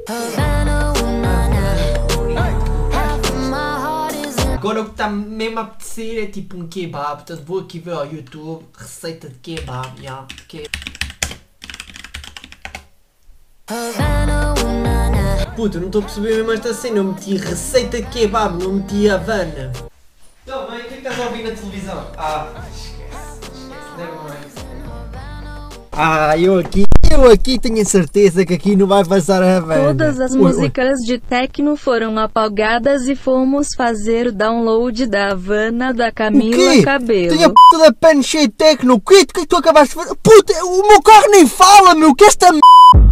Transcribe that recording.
Agora o que está mesmo a apetecer é tipo um kebab, portanto vou aqui ver ao YouTube, receita de kebab, já, Puta, não estou a perceber mesmo esta cena, eu meti receita de kebab, não meti Havana. Então, mãe, o que é que estás a ouvir na televisão? Esquece, nevermind. Eu aqui tenho certeza que aqui não vai passar a Havana. Todas as músicas de techno foram apagadas e fomos fazer o download da Havana da Camila Cabello. Tenho a p*** da pen cheia de techno, o que tu acabaste de fazer? Puta, o meu carro nem fala, meu, que esta m***?